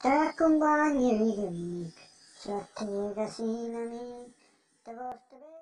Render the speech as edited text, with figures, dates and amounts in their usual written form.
Tra compagni e amiche, c'è te casino amico, te porto